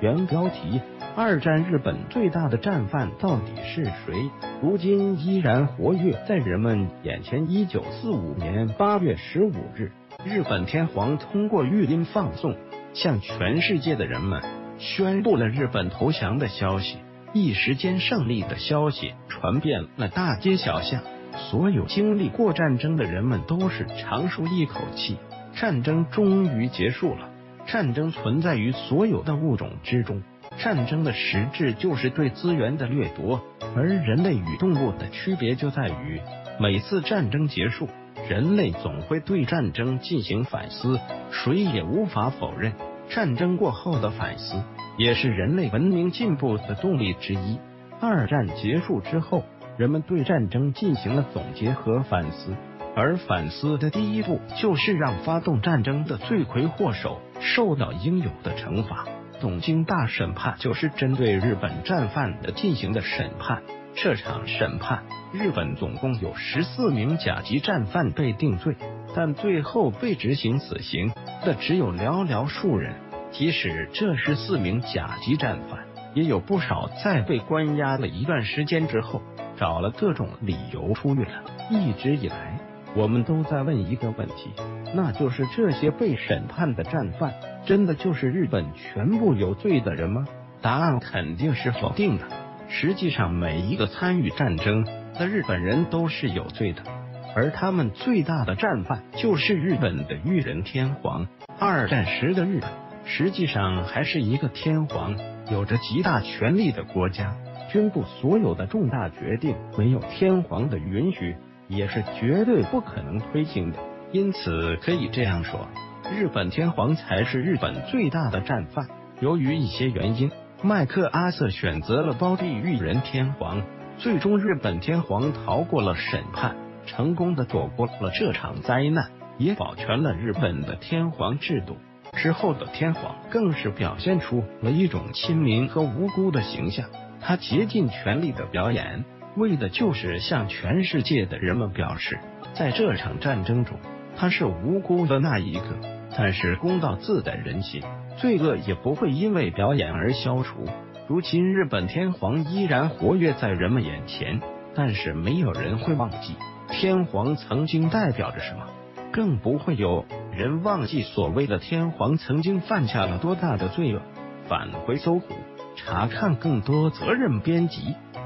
原标题：二战日本最大的战犯到底是谁？如今依然活跃在人们眼前。1945年8月15日，日本天皇通过语音放送，向全世界的人们宣布了日本投降的消息。一时间，胜利的消息传遍了大街小巷，所有经历过战争的人们都是长舒一口气，战争终于结束了。战争存在于所有的物种之中，战争的实质就是对资源的掠夺，而人类与动物的区别就在于，每次战争结束，人类总会对战争进行反思。谁也无法否认，战争过后的反思也是人类文明进步的动力之一。二战结束之后，人们对战争进行了总结和反思，而反思的第一步就是让发动战争的罪魁祸首受到应有的惩罚。东京大审判就是针对日本战犯的进行的审判。这场审判，日本总共有14名甲级战犯被定罪，但最后被执行死刑的只有寥寥数人。即使这14名甲级战犯，也有不少在被关押了一段时间之后，找了各种理由出狱了。一直以来，我们都在问一个问题，那就是这些被审判的战犯真的就是日本全部有罪的人吗？答案肯定是否定的。实际上，每一个参与战争的日本人都是有罪的，而他们最大的战犯就是日本的裕仁天皇。二战时的日本实际上还是一个天皇有着极大权力的国家，军部所有的重大决定没有天皇的允许也是绝对不可能推行的。因此可以这样说，日本天皇才是日本最大的战犯。由于一些原因，麦克阿瑟选择了包庇裕仁天皇，最终日本天皇逃过了审判，成功的躲过了这场灾难，也保全了日本的天皇制度。之后的天皇更是表现出了一种亲民和无辜的形象，他竭尽全力的表演，为的就是向全世界的人们表示，在这场战争中他是无辜的那一个。但是公道自在人心，罪恶也不会因为表演而消除。如今日本天皇依然活跃在人们眼前，但是没有人会忘记天皇曾经代表着什么，更不会有人忘记所谓的天皇曾经犯下了多大的罪恶。返回搜狐，查看更多责任编辑。